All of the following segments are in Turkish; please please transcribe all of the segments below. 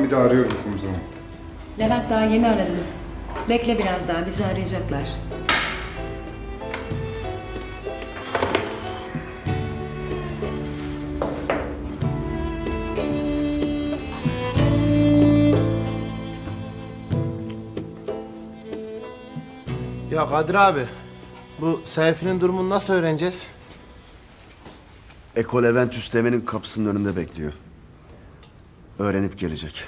Ben bir de arıyorum komutanım. Levent daha yeni aradı. Bekle biraz daha, bizi arayacaklar. Ya Kadir abi, bu Seyfi'nin durumunu nasıl öğreneceğiz? Eko Levent Üsteğmen'in kapısının önünde bekliyor. Öğrenip gelecek.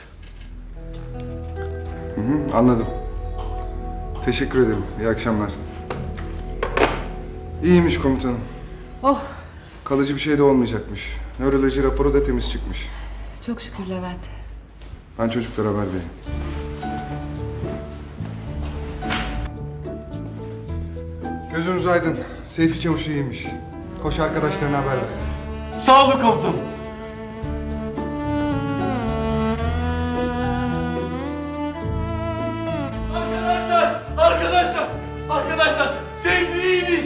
Anladım. Teşekkür ederim. İyi akşamlar. İyiymiş komutanım. Oh, Kalıcı bir şey de olmayacakmış. Nöroloji raporu da temiz çıkmış. çok şükür Levent. Ben çocuklara haber vereyim. Gözünüz aydın. Seyfi Çavuş iyiymiş. Koş arkadaşlarına haber ver. Sağ olun komutanım. Arkadaşlar, Seyfi iyiymiş.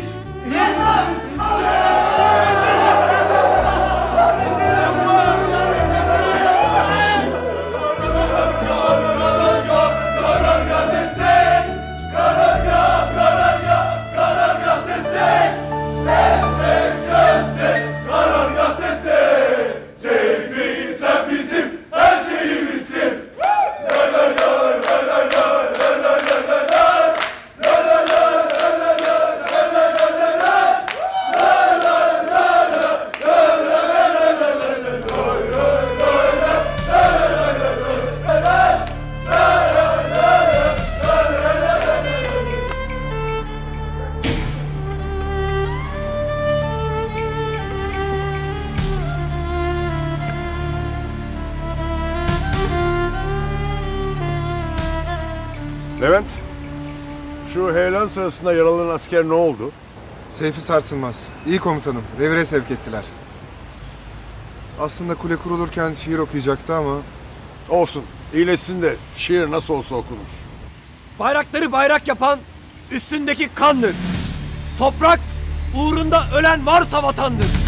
Levent, şu heyelan sırasında yaralanan asker ne oldu? Seyfi Sarsılmaz. İyi komutanım. Revire sevk ettiler. Aslında kule kurulurken şiir okuyacaktı ama... Olsun, iyileşsin de şiir nasıl olsa okunur. Bayrakları bayrak yapan üstündeki kandır. Toprak uğrunda ölen varsa vatandır.